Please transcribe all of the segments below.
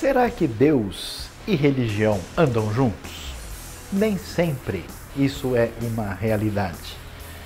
Será que Deus e religião andam juntos? Nem sempre isso é uma realidade.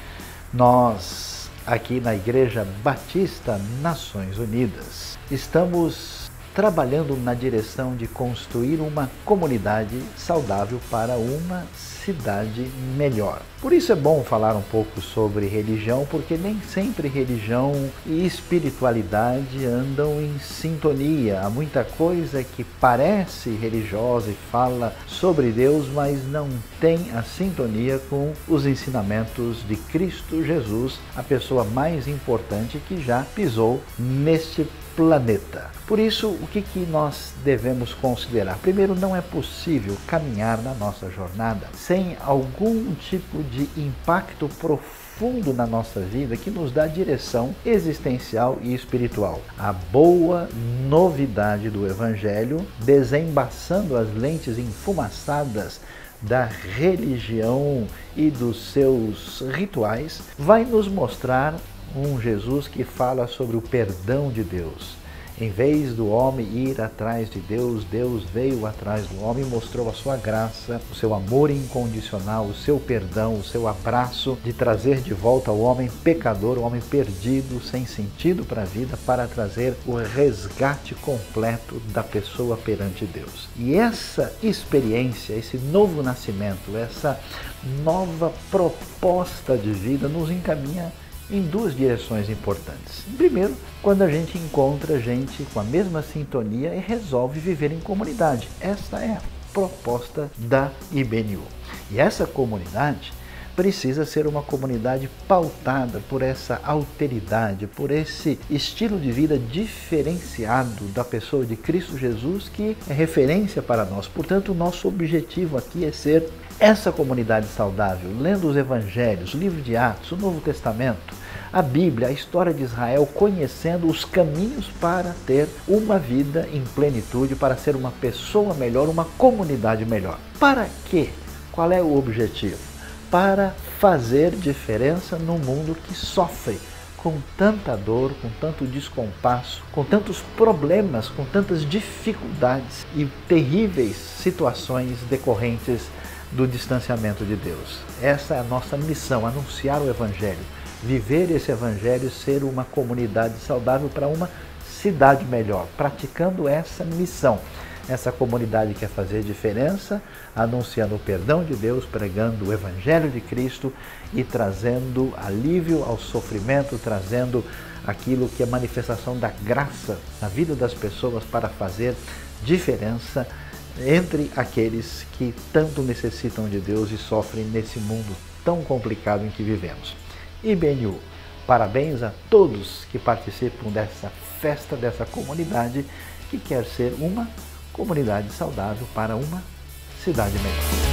Nós, aqui na Igreja Batista Nações Unidas, estamos trabalhando na direção de construir uma comunidade saudável para uma cidade melhor. Por isso é bom falar um pouco sobre religião, porque nem sempre religião e espiritualidade andam em sintonia. Há muita coisa que parece religiosa e fala sobre Deus, mas não tem a sintonia com os ensinamentos de Cristo Jesus, a pessoa mais importante que já pisou neste planeta. Por isso, o que nós devemos considerar? Primeiro, não é possível caminhar na nossa jornada sem algum tipo de impacto profundo na nossa vida que nos dá direção existencial e espiritual. A boa novidade do Evangelho, desembaçando as lentes enfumaçadas da religião e dos seus rituais, vai nos mostrar um Jesus que fala sobre o perdão de Deus. Em vez do homem ir atrás de Deus, Deus veio atrás do homem e mostrou a sua graça, o seu amor incondicional, o seu perdão, o seu abraço de trazer de volta o homem pecador, o homem perdido, sem sentido para a vida, para trazer o resgate completo da pessoa perante Deus. E essa experiência, esse novo nascimento, essa nova proposta de vida nos encaminha em duas direções importantes. Primeiro, quando a gente encontra gente com a mesma sintonia e resolve viver em comunidade. Essa é a proposta da IBNU. E essa comunidade precisa ser uma comunidade pautada por essa alteridade, por esse estilo de vida diferenciado da pessoa de Cristo Jesus, que é referência para nós. Portanto, o nosso objetivo aqui é ser essa comunidade saudável, lendo os evangelhos, o livro de Atos, o Novo Testamento, a Bíblia, a história de Israel, conhecendo os caminhos para ter uma vida em plenitude, para ser uma pessoa melhor, uma comunidade melhor. Para quê? Qual é o objetivo? Para fazer diferença num mundo que sofre com tanta dor, com tanto descompasso, com tantos problemas, com tantas dificuldades e terríveis situações decorrentes do distanciamento de Deus. Essa é a nossa missão, anunciar o Evangelho, viver esse Evangelho, ser uma comunidade saudável para uma cidade melhor, praticando essa missão. Essa comunidade quer fazer diferença, anunciando o perdão de Deus, pregando o Evangelho de Cristo e trazendo alívio ao sofrimento, trazendo aquilo que é manifestação da graça na vida das pessoas para fazer diferença entre aqueles que tanto necessitam de Deus e sofrem nesse mundo tão complicado em que vivemos. IBNU, parabéns a todos que participam dessa festa, dessa comunidade que quer ser uma comunidade saudável para uma cidade melhor.